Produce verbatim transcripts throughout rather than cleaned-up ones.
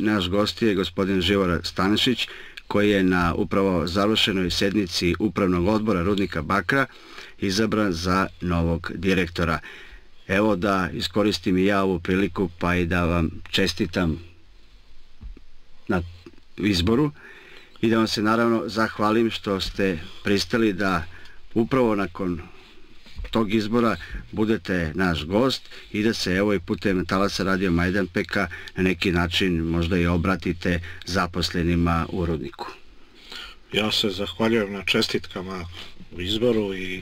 naš gost je gospodin Živora Stanišić, koji je na upravo završenoj sednici Upravnog odbora Rudnika Bakra izabran za novog direktora. Evo da iskoristim i ja ovu priliku pa i da vam čestitam na izboru i da vam se naravno zahvalim što ste pristali da upravo nakon tog izbora budete naš gost i da se evo i putem talasa Radio Majdanpeka na neki način možda i obratite zaposlenima u Rudniku. Ja se zahvaljujem na čestitkama u izboru i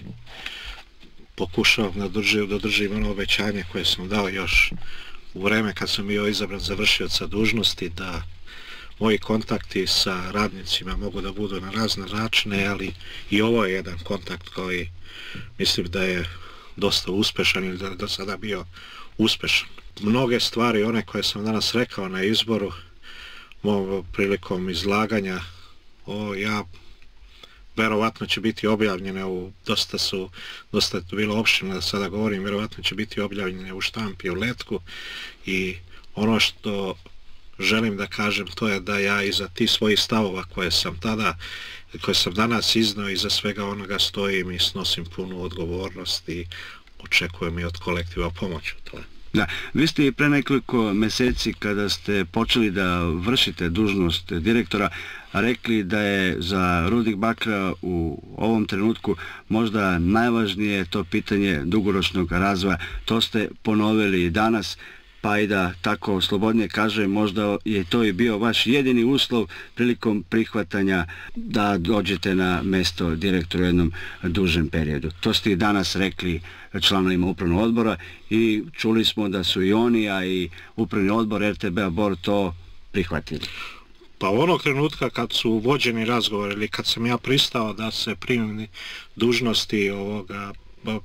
pokušavam da držim, da držim ono obećanje koje sam dao još u vreme kad sam bio izabran za vršioca dužnosti, da moji kontakti sa radnicima mogu da budu na razne načine, ali i ovo je jedan kontakt koji mislim da je dosta uspešan ili da je do sada bio uspešan. Mnoge stvari, one koje sam danas rekao na izboru, mojom prilikom izlaganja, o, ja verovatno će biti objavljene u, dosta su, dosta je bilo opširno da sada govorim, verovatno će biti objavljene u štampi, u letku, i ono što želim da kažem to je da ja iza tih svojih stavova koje sam tada, koje sam danas iznao, iza svega onoga stojim i snosim punu odgovornost i očekujem i od kolektiva pomoć u tome. Da, vi ste i pre nekoliko meseci kada ste počeli da vršite dužnost direktora rekli da je za Rudnik Bakra u ovom trenutku možda najvažnije to pitanje dugoročnog razvoja. To ste ponovili danas, pa i da tako slobodnije kažem, možda je to i bio vaš jedini uslov prilikom prihvatanja da dođete na mesto direktora u jednom dužem periodu. To ste i danas rekli članovima upravnog odbora i čuli smo da su i oni, a i upravni odbor R T B-a Bor to prihvatili. Pa onog trenutka kad su vođeni razgovori ili kad sam ja pristao da se primim dužnosti ovoga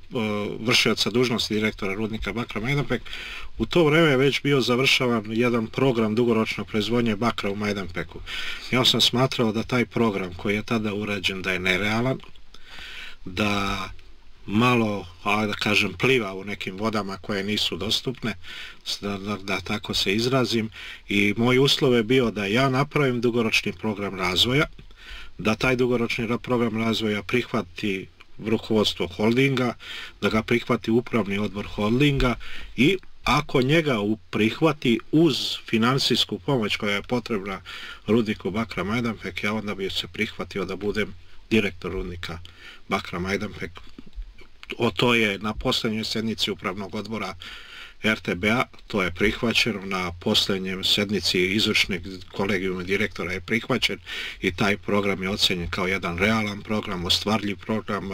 vršioca dužnosti direktora Rudnika Bakra Majdanpek, u to vreme je već bio završavan jedan program dugoročne proizvodnje bakra u Majdanpeku. Ja sam smatrao da taj program koji je tada urađen da je nerealan, da malo, da kažem, pliva u nekim vodama koje nisu dostupne, da, da, da tako se izrazim, i moj uslov je bio da ja napravim dugoročni program razvoja, da taj dugoročni program razvoja prihvati rukovodstvo holdinga, da ga prihvati upravni odbor holdinga i ako njega prihvati uz finansijsku pomoć koja je potrebna Rudniku Bakra Majdanpek, ja onda bi se prihvatio da budem direktor Rudnika Bakra Majdanpek. O to je na posljednjoj sednici upravnog odbora R T B-a, to je prihvaćeno, na posljednjem sednici izvršnog kolegijuma direktora je prihvaćen i taj program je ocenjen kao jedan realan program, ostvarljiv program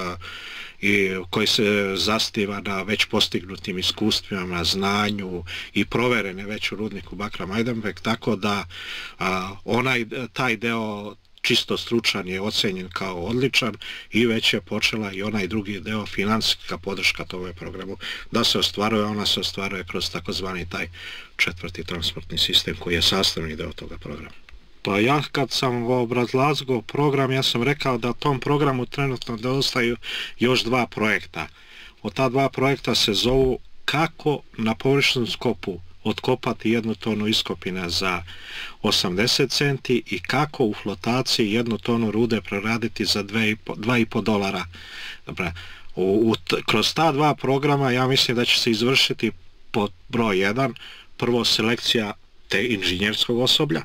i koji se zasniva na već postignutim iskustvima, na znanju i proverene već u Rudniku Bakra Majdanpek, tako da a, onaj, taj deo čisto stručan je ocenjen kao odličan i već je počela i onaj drugi deo, finansijska podrška tome programu, da se ostvaruje. Ona se ostvaruje kroz takozvani taj četvrti transportni sistem koji je sastavni deo toga programa. Pa ja kad sam obrazlagao program, ja sam rekao da tom programu trenutno nedostaju još dva projekta. Od ta dva projekta se zovu kako na površnom skopu otkopati jednu tonu iskopina za osamdeset centi i kako u flotaciji jednu tonu rude preraditi za dva i po dolara. Dobre, u, u, kroz ta dva programa ja mislim da će se izvršiti pod broj jedan, prvo selekcija te inženjerskog osoblja.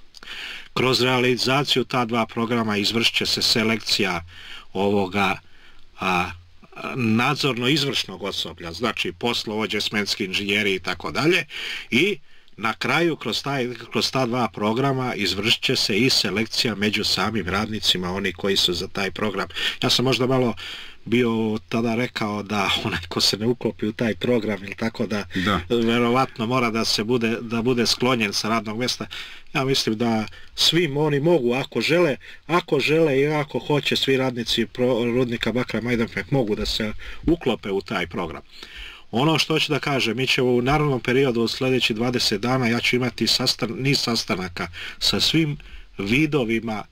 Kroz realizaciju ta dva programa izvršit će se selekcija ovoga a, nadzorno-izvršnog osoblja, znači poslovođe, smenski inženjeri i tako dalje, i na kraju kroz, taj, kroz ta dva programa izvršit će se i selekcija među samim radnicima, oni koji su za taj program. Ja sam možda malo bio tada rekao da onaj ko se ne uklopi u taj program ili tako da, da. verovatno mora da se bude, da bude sklonjen sa radnog mjesta. Ja mislim da svim oni mogu, ako žele, ako žele i ako hoće, svi radnici Rudnika Bakra Majdanpek mogu da se uklope u taj program. Ono što ću da kažem, mi ćemo u narednom periodu od sljedećih dvadeset dana, ja ću imati sastan, niz sastanaka sa svim vidovima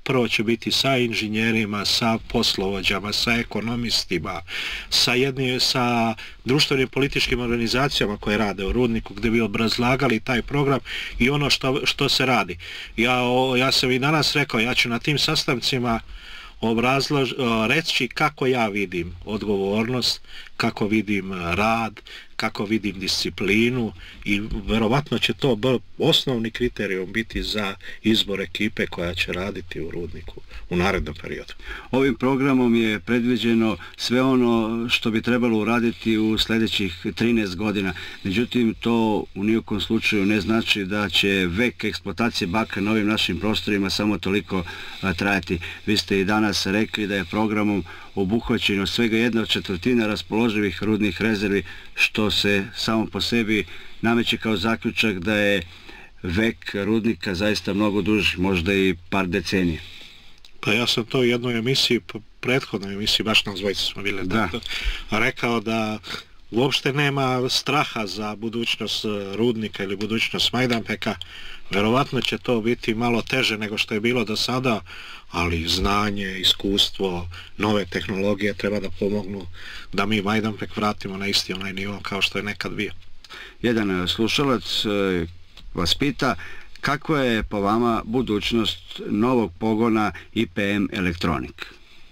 prvo će biti sa inženjerima, sa poslovođama, sa ekonomistima, sa, jedni, sa društvenim političkim organizacijama koje rade u Rudniku, gdje bi obrazlagali taj program i ono što, što se radi. Ja, o, ja sam i danas rekao, ja ću na tim sastancima obrazlož, reći kako ja vidim odgovornost, kako vidim rad, kako vidim disciplinu i verovatno će to osnovni kriterijum biti za izbor ekipe koja će raditi u Rudniku u narednom periodu. Ovim programom je predviđeno sve ono što bi trebalo uraditi u sljedećih trinaest godina. Međutim, to u nijekom slučaju ne znači da će vek eksploatacije bakra na ovim našim prostorima samo toliko trajati. Vi ste i danas rekli da je programom obuhvaćeno svega jedna četvrtina raspoloživih rudnih rezervi, što se samo po sebi nameće kao zaključak da je vek rudnika zaista mnogo duži, možda i par decenija. Pa ja sam to u jednoj emisiji, prethodnoj emisiji, baš na dvojica smo bili, da. Tako, rekao da uopšte nema straha za budućnost Rudnika ili budućnost Majdanpeka. Verovatno će to biti malo teže nego što je bilo do sada, ali znanje, iskustvo, nove tehnologije treba da pomognu da mi Majdanpek vratimo na isti onaj nivo kao što je nekad bio. Jedan slušalac vas pita kako je po vama budućnost novog pogona I P M Elektronik?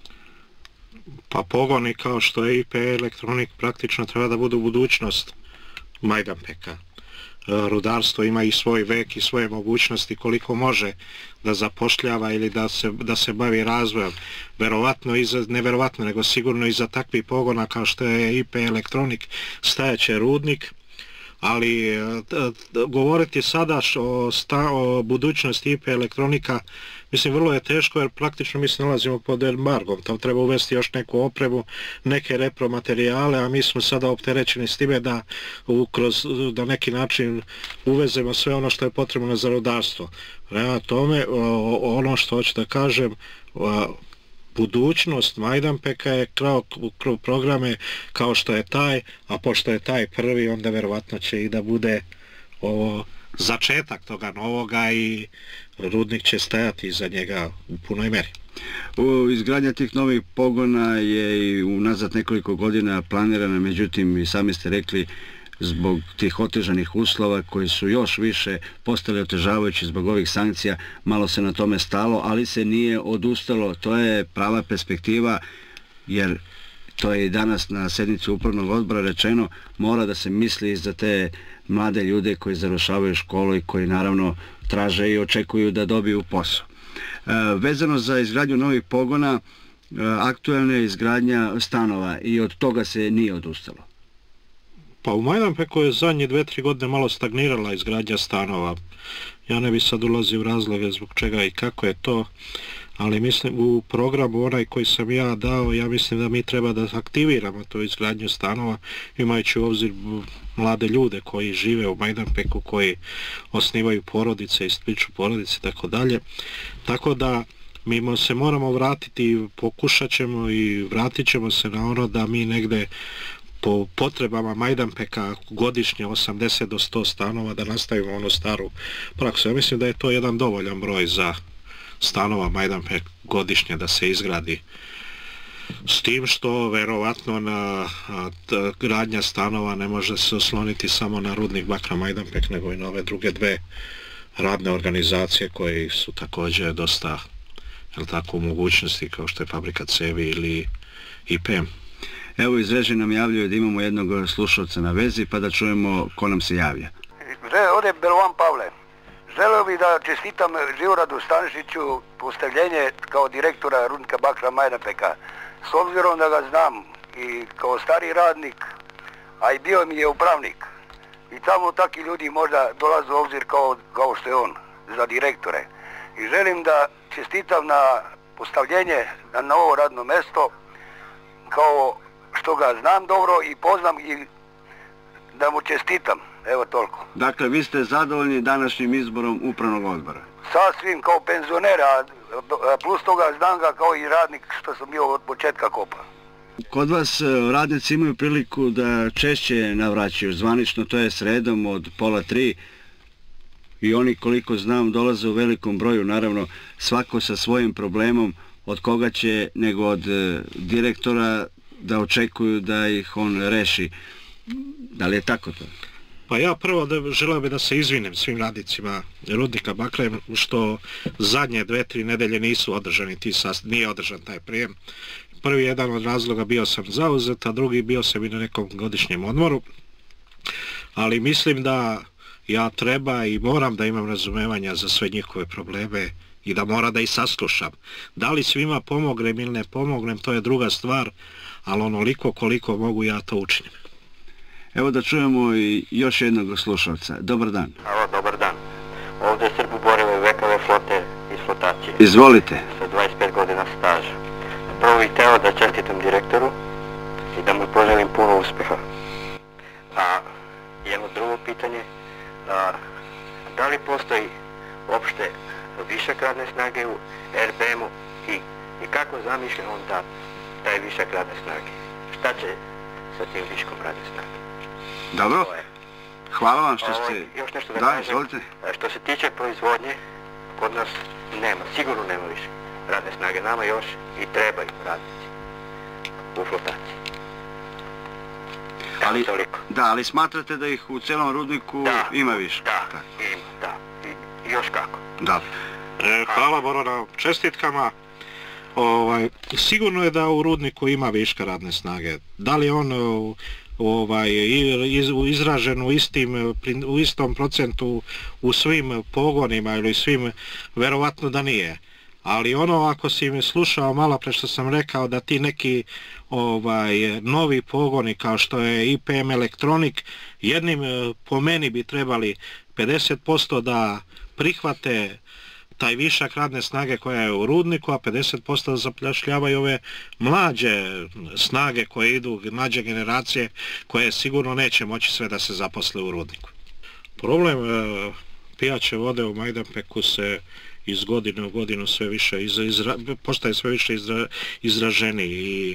Pa pogoni kao što je I P M Elektronik praktično treba da budu budućnost Majdanpeka. Rudarstvo ima i svoj vek i svoje mogućnosti koliko može da zapošljava ili da se, da se bavi razvojem. Verovatno, iza, ne verovatno, nego sigurno iza takvih pogona kao što je I P M Elektronik stajaće Rudnik, ali govoriti sada o, sta, o budućnosti I P M Elektronika, mislim, vrlo je teško jer praktično mi se nalazimo pod embargom, tam treba uvesti još neku opremu, neke repromaterijale, a mi smo sada opterećeni s time da kroz, na neki način uvezemo sve ono što je potrebno za rudarstvo. Prema tome, ono što hoću da kažem, budućnost Majdanpeka je kroz programe kao što je taj, a pošto je taj prvi, onda verovatno će i da bude ovo začetak toga novoga i Rudnik će stajati iza njega u punoj meri. U izgradnja tih novih pogona je i unazad nekoliko godina planirana, međutim i sami ste rekli zbog tih otežanih uslova koji su još više postali otežavajući zbog ovih sankcija, malo se na tome stalo, ali se nije odustalo. To je prava perspektiva, jer to je i danas na sednici upravnog odbora rečeno, mora da se misli za te mlade ljude koji završavaju školu i koji naravno traže i očekuju da dobiju posao. E, vezano za izgradnju novih pogona, e, aktualna je izgradnja stanova i od toga se nije odustalo. Pa u Majdanpeku je zadnje dve, tri godine malo stagnirala izgradnja stanova. Ja ne bi sad ulazio u razloge zbog čega i kako je to, ali mislim u programu onaj koji sam ja dao, ja mislim da mi treba da aktiviramo tu izgradnju stanova, imajući u obzir mlade ljude koji žive u Majdanpeku, koji osnivaju porodice i stiču porodice i tako dalje. Tako da mi se moramo vratiti, pokušat ćemo i vratit ćemo se na ono da mi negde po potrebama Majdanpeka godišnje osamdeset do sto stanova da nastavimo onu staru praksu. Ja mislim da je to jedan dovoljan broj za stanova Majdanpek godišnje da se izgradi. S tim što verovatno na gradnja stanova ne može se osloniti samo na Rudnik bakra Majdanpek, nego i na ove druge dve radne organizacije koje su također dosta, jel tako, u mogućnosti kao što je Fabrika cevi ili I P M. Evo iz režije nam javljaju da imamo jednog slušalca na vezi, pa da čujemo ko nam se javlja. Ovdje je Belovan Pavle. Želeo bih da čestitam Živoradu Stanišiću postavljenje kao direktora Rudnika bakra Majdanpeka. S obzirom da ga znam i kao stari radnik, a i bio mi je upravnik. I tamo takvi ljudi možda dolaze u obzir kao, kao što je on, za direktore. I želim da čestitam na postavljenje na novo radno mesto, kao što ga znam dobro i poznam i da mu čestitam. Evo toliko. Dakle, vi ste zadovoljni današnjim izborom upravnog odbora? Sasvim kao penzionera, plus toga znam ga kao i radnik što sam bio od početka kopa. Kod vas radnici imaju priliku da češće navraćaju zvanično, to je sredom od pola tri. i oni, koliko znam, dolaze u velikom broju, naravno svako sa svojim problemom, od koga će nego od e, direktora da očekuju da ih on reši. Da li je tako to? Pa ja prvo da, želeo bih da se izvinem svim radnicima Rudnika Bakra što zadnje dve, tri nedelje nisu održani ti sast... nije održan taj prijem. Prvi jedan od razloga bio sam zauzet, a drugi bio sam i na nekom godišnjem odmoru. Ali mislim da ja treba i moram da imam razumevanja za sve njihove probleme i da mora da ih saslušam. Da li svima pomognem ili ne pomognem, to je druga stvar, ali onoliko koliko mogu ja to učinim. Evo da čujemo i još jednog slušalca. Dobar dan. Alo, dobar dan. Ovdje je Srbu Boreve vekove flote iz flotacije. Izvolite. Sa dvadeset pet godina staža. Prvo bih hteo da čestitam direktoru i da mu poželim puno uspeha. A jedno drugo pitanje, a, da li postoji uopšte višak radne snage u er be emu i, i kako zamišlja on da taj višak radne snage? Šta će sa tim viškom radne snage? Dobro. Hvala vam što Ovo, ste... još nešto da, da kažem. izvolite. Što se tiče proizvodnje, kod nas nema, sigurno nema više radne snage. Nama još i trebaju radnici u flotaciji. Ali, toliko. da, ali smatrate da ih u celom rudniku Da, ima više? Da, Tako. ima, da. I, i još kako. Dobro. E, hvala Boro na čestitkama. Ovaj, sigurno je da u rudniku ima viška radne snage. Da li on ovaj, iz, izražen u, istim, u istom procentu u svim pogonima ili svim, verovatno da nije. Ali ono, ako si me slušao malo pre što sam rekao da ti neki ovaj, novi pogoni kao što je i pe em Elektronik, jednim po meni bi trebali pedeset posto da prihvate taj višak radne snage koja je u rudniku, a pedeset posto zapošljavaju ove mlađe snage koje idu, mlađe generacije koje sigurno neće moći sve da se zaposle u rudniku. Problem e, pijaće vode u Majdanpeku se iz godine u godinu sve više izra, izra, postaje sve više izra, izraženi i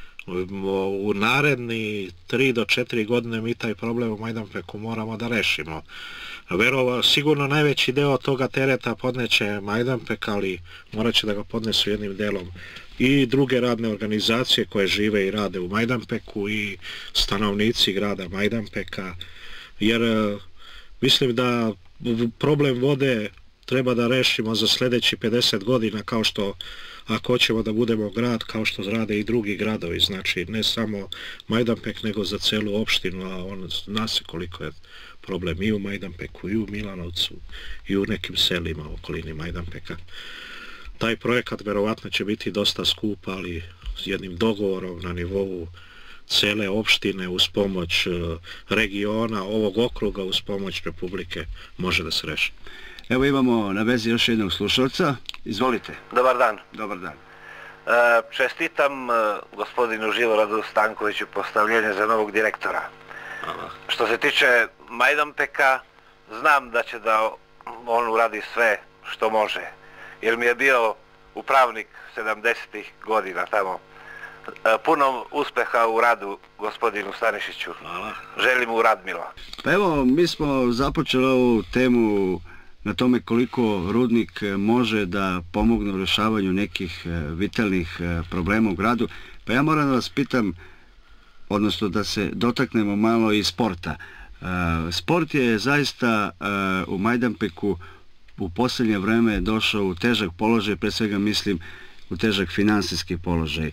u naredni tri do četiri godine mi taj problem u Majdanpeku moramo da rešimo. Verova, sigurno najveći deo toga tereta podneće Majdanpek, ali morat će da ga podnesu jednim delom i druge radne organizacije koje žive i rade u Majdanpeku i stanovnici grada Majdanpeka, jer mislim da problem vode treba da rešimo za sljedeći pedeset godina, kao što ako hoćemo da budemo grad kao što rade i drugi gradovi, znači ne samo Majdanpek nego za celu opštinu, a on zna se koliko je problem i u Majdanpeku, i u Milanovcu, i u nekim selima u okolini Majdanpeka. Taj projekat verovatno će biti dosta skup, ali s jednim dogovorom na nivou cele opštine uz pomoć regiona, ovog okruga uz pomoć Republike može da se reši. Evo imamo na vezi još jednog slušalca. Izvolite. Dobar dan. Dobar dan. E, čestitam e, gospodinu Živoradu Stankoviću postavljenje za novog direktora. Hvala. Što se tiče Majdanpeka, znam da će da on uradi sve što može. Jer mi je bio upravnik sedamdesetih godina tamo. E, puno uspeha u radu gospodinu Stanišiću. Hvala. Želim mu rad milo. Pa evo, mi smo započeli ovu temu na tome koliko rudnik može da pomogne u rješavanju nekih vitalnih problema u gradu. Pa ja moram da vas pitam, odnosno da se dotaknemo malo i sporta. Sport je zaista u Majdanpeku u posljednje vreme došao u težak položaj, pre svega mislim u težak finansijski položaj.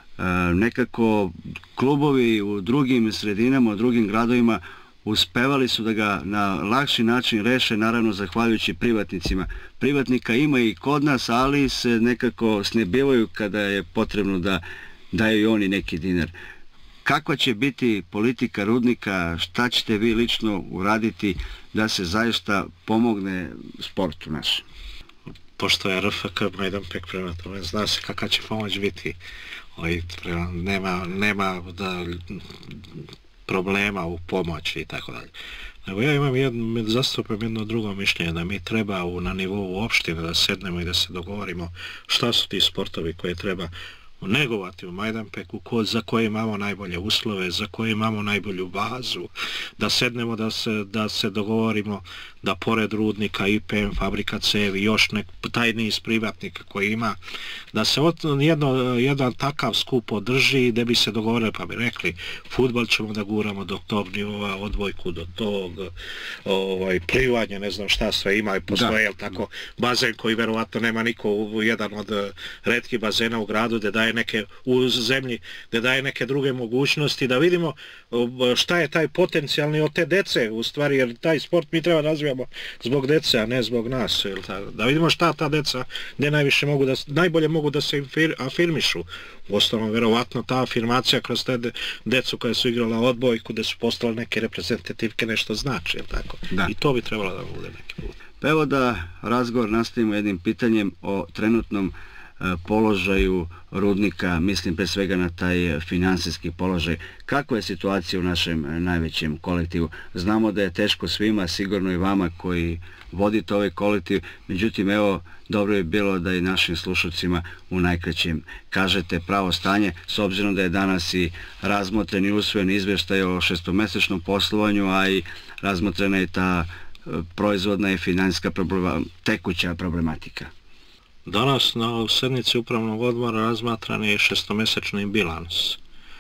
Nekako klubovi u drugim sredinama, u drugim gradovima uspevali su da ga na lakši način reše, naravno zahvaljujući privatnicima. Privatnika ima i kod nas, ali se nekako snebivaju kada je potrebno da daju i oni neki dinar. Kakva će biti politika rudnika, šta ćete vi lično uraditi da se zaista pomogne sportu našem? Pošto je er fe ka Majdanpek, prema tome zna se kakva će pomoć biti. Oj, prema, nema, nema da problema u pomoći i tako dalje. Nego ja imam jedno, zastupam jedno drugo mišljenje, da mi treba u, na nivou opštine da sednemo i da se dogovorimo šta su ti sportovi koje treba. negovati u Majdanpeku, ko, za koje imamo najbolje uslove, za koje imamo najbolju bazu, da sednemo, da se, da se dogovorimo da pored Rudnika, I P M, Fabrika cevi, još nek, taj niz privatnika koji ima, da se od, jedno, jedan takav skup održi gdje bi se dogovorili, pa bi rekli, fudbal ćemo da guramo do tog nivoa, odbojku do tog, ovaj, plivanje, ne znam šta sve ima i postoje, jel tako, bazen koji verovatno nema niko, jedan od retkih bazena u gradu, gdje daje neke, u zemlji, gdje daje neke druge mogućnosti, da vidimo šta je taj potencijalni od te dece, u stvari, jer taj sport mi treba razvijamo zbog dece, a ne zbog nas, jel tako, da vidimo šta ta deca, gdje najviše mogu da, najbolje mogu da se afirmišu. U osnovu, verovatno, ta afirmacija kroz te decu koja su igrala odbojku, gdje su postale neke reprezentativke, nešto znači, jel tako? Da. I to bi trebalo da bude neki put. Pa evo da razgovor nastavimo jednim pitanjem o trenutnom položaju Rudnika, mislim pre svega na taj finansijski položaj. Kako je situacija u našem najvećem kolektivu? Znamo da je teško svima, sigurno i vama koji vodite ovaj kolektiv, međutim evo, dobro je bilo da i našim slušalcima u najkraćem kažete pravo stanje, s obzirom da je danas i razmotren i usvojen izvještaj o šestomesečnom poslovanju, a i razmotrena je ta proizvodna i finansijska problema, tekuća problematika. Danas na sednici upravnog odbora razmatran je šestomesečni bilans.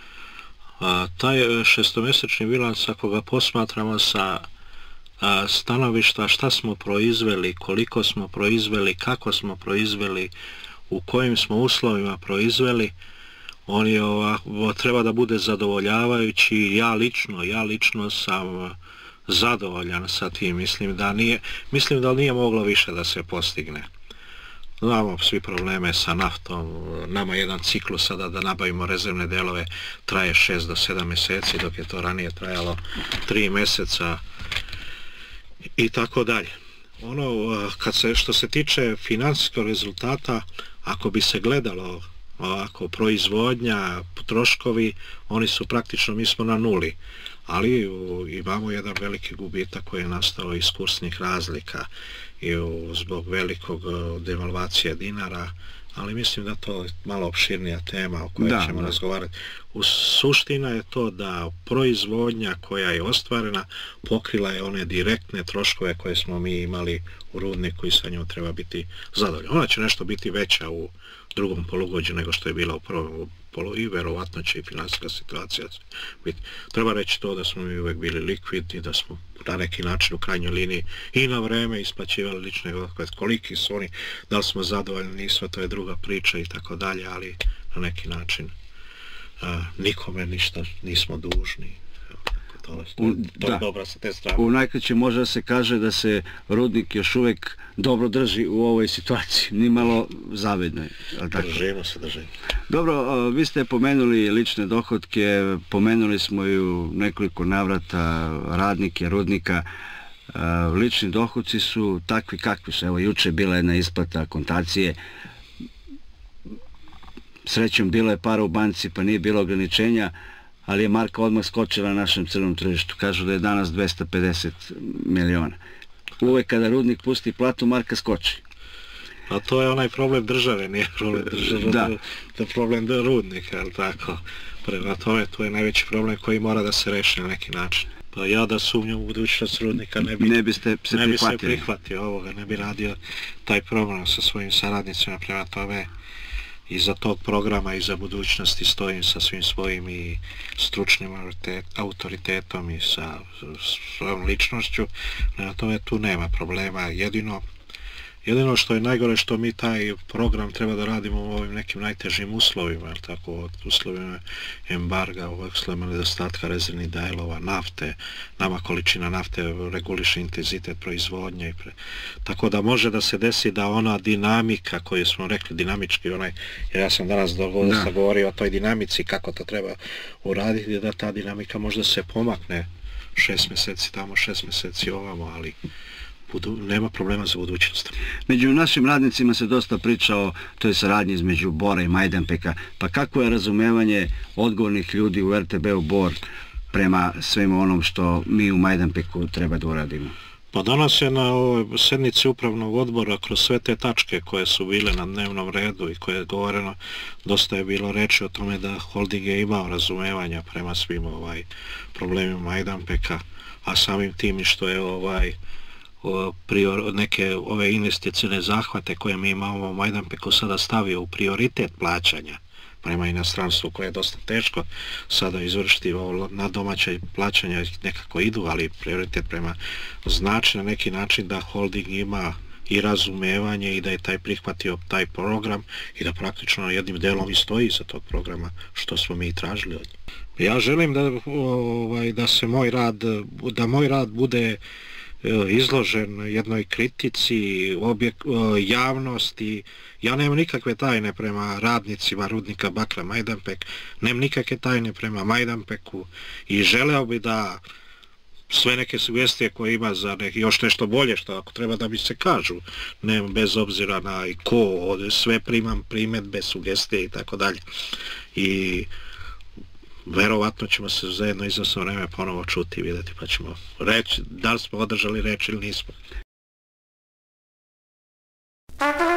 A, taj šestomesečni bilans, ako ga posmatramo sa a, stanovišta šta smo proizveli, koliko smo proizveli, kako smo proizveli, u kojim smo uslovima proizveli, on je ovako, treba da bude zadovoljavajući. Ja lično, ja lično sam zadovoljan sa tim. Mislim da nije, mislim da nije moglo više da se postigne. Znamo svi probleme sa naftom, nama jedan ciklus sada da nabavimo rezervne delove traje šest do sedam mjeseci, dok je to ranije trajalo tri mjeseca i tako dalje. Ono, kad se, što se tiče finansijskog rezultata, ako bi se gledalo ovako proizvodnja, troškovi, oni su praktično, mi smo na nuli, ali u, imamo jedan veliki gubitak koji je nastao iz kursnih razlika i u, zbog velikog devalvacije dinara, ali mislim da to je malo opširnija tema o kojoj da, ćemo da. razgovarati. U suština je to da proizvodnja koja je ostvarena pokrila je one direktne troškove koje smo mi imali u Rudniku i sa njom treba biti zadovoljna. Ona će nešto biti veća u drugom polugođu nego što je bila u prvom polu i verovatno će i finansijska situacija biti. Treba reći to da smo mi uvek bili likvidni, da smo na neki način u krajnjoj liniji i na vreme isplaćivali lične dohotke. Koliki su oni, da li smo zadovoljni, nismo, to je druga priča i tako dalje, ali na neki način a, nikome ništa nismo dužni. To, to, to je dobro sa te strane. U najkraće može da se kaže da se Rudnik još uvijek dobro drži u ovoj situaciji, nimalo zavidno. Držimo se, držimo. Dobro, vi ste pomenuli lične dohotke, pomenuli smo i u nekoliko navrata radnike Rudnika. Lični dohodci su takvi kakvi su. Evo, juče bila jedna isplata akontacije. Srećom, bilo je para u banci, pa nije bilo ograničenja, ali je marka odmah skočila na našem crnom tržištu. Kažu da je danas dvesta pedeset miliona. Uvek kada Rudnik pusti platu, marka skoči. A to je onaj problem države, nije problem države, da. To je problem Rudnika, ali tako. Prema tome, to je najveći problem koji mora da se reši na neki način. Pa ja da sumnjam u budućnost Rudnika ne bi, ne biste se ne bi se prihvatio ovoga, ne bi radio taj program sa svojim saradnicima. Prema tome, iza tog programa i za budućnosti stojim sa svim svojim i stručnim autoritetom i sa svojom ličnošću. Na tome tu nema problema. Jedino, jedino što je najgore što mi taj program treba da radimo u ovim nekim najtežim uslovima, jer tako, od uslovima embarga, u uslovima nedostatka rezervnih delova, nafte, nama količina nafte reguliše intenzitet proizvodnje. I pre... Tako da može da se desi da ona dinamika koju smo rekli, dinamički onaj, jer ja sam danas dovoljno govorio o toj dinamici, kako to treba uraditi, da ta dinamika možda se pomakne šest mjeseci tamo, šest mjeseci ovamo, ali budu, nema problema za budućnost. Među našim radnicima se dosta priča o toj saradnji između Bora i Majdanpeka. Pa kako je razumevanje odgovornih ljudi u R T B-u Bor prema svemu onom što mi u Majdanpeku treba da uradimo? Pa danas je na ovoj sjednici upravnog odbora kroz sve te tačke koje su bile na dnevnom redu i koje je govoreno, dosta je bilo reči o tome da holding je imao razumevanja prema svim ovaj problemima Majdanpeka, a samim tim i što je ovaj prior, neke ove investicione zahvate koje mi imamo u Majdanpeku sada stavio u prioritet plaćanja prema inostranstvu, koje je dosta teško sada izvršiti na domaće plaćanja, nekako idu, ali prioritet prema znači na neki način da holding ima i razumevanje i da je taj prihvatio taj program i da praktično jednim delom i stoji za tog programa što smo mi tražili od njih. Ja želim da, ovaj, da se moj rad, da moj rad bude izložen jednoj kritici, objek, javnosti. Ja nemam nikakve tajne prema radnicima rudnika bakra Majdanpek, nemam nikakve tajne prema Majdanpeku i želeo bi da sve neke sugestije koje ima za neki, još nešto bolje što ako treba da mi se kažu, ne, bez obzira na i ko, sve primam primedbe, sugestije i tako dalje. I verovatno ćemo se zajedno iznosno vreme ponovo čuti i vidjeti, pa ćemo reći da li smo održali reč ili nismo.